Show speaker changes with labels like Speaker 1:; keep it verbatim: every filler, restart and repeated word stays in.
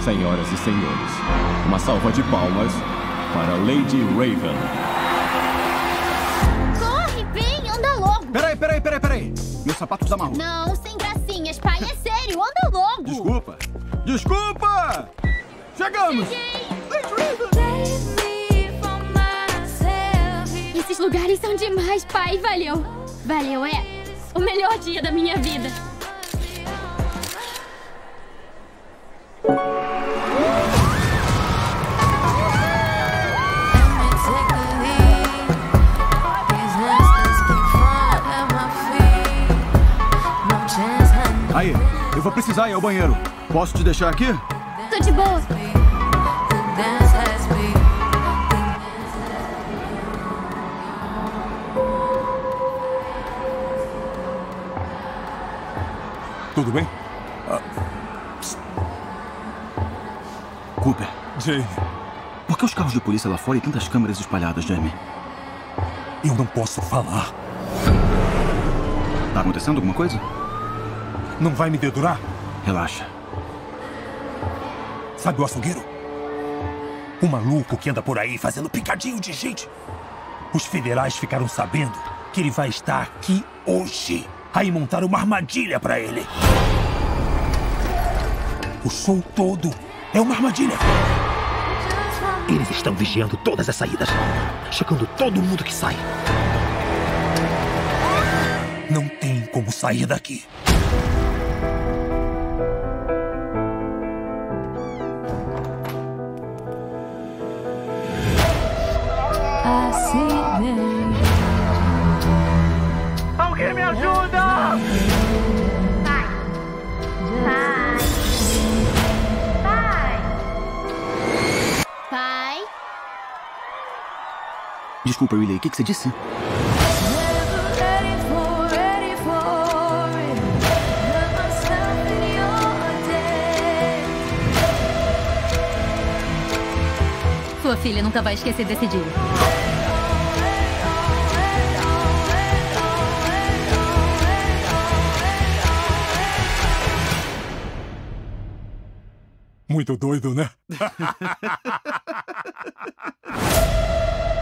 Speaker 1: Senhoras e senhores, uma salva de palmas para Lady Raven.
Speaker 2: Corre, vem, anda logo.
Speaker 3: Peraí, peraí, peraí, peraí. Meu sapato desamarrou.
Speaker 2: Não, sem gracinhas, pai, é sério, anda logo.
Speaker 3: Desculpa. Desculpa! Chegamos!
Speaker 2: Cheguei.
Speaker 3: Lady Raven!
Speaker 2: Esses lugares são demais, pai, valeu. Valeu, é o melhor dia da minha vida.
Speaker 3: Aí, eu vou precisar ir ao banheiro. Posso te deixar aqui?
Speaker 2: Tô de boa.
Speaker 4: Tudo bem?
Speaker 3: Ah. Cooper.
Speaker 4: Jay,
Speaker 3: Por que os carros de polícia lá fora e tantas câmeras espalhadas, Jamie?
Speaker 4: eu não posso falar.
Speaker 3: Tá acontecendo alguma coisa?
Speaker 4: Não vai me dedurar?
Speaker 3: Relaxa.
Speaker 4: Sabe o açougueiro? O maluco que anda por aí fazendo picadinho de gente. Os federais ficaram sabendo que ele vai estar aqui hoje. Aí montaram uma armadilha pra ele. O show todo é uma armadilha. Eles estão vigiando todas as saídas, checando todo mundo que sai. Não tem como sair daqui.
Speaker 5: Alguém me ajuda!
Speaker 2: Pai. Pai. Pai. Pai.
Speaker 3: Desculpa, Riley, o que, que você disse?
Speaker 6: Sua filha nunca vai esquecer desse dia.
Speaker 4: Muito doido, né?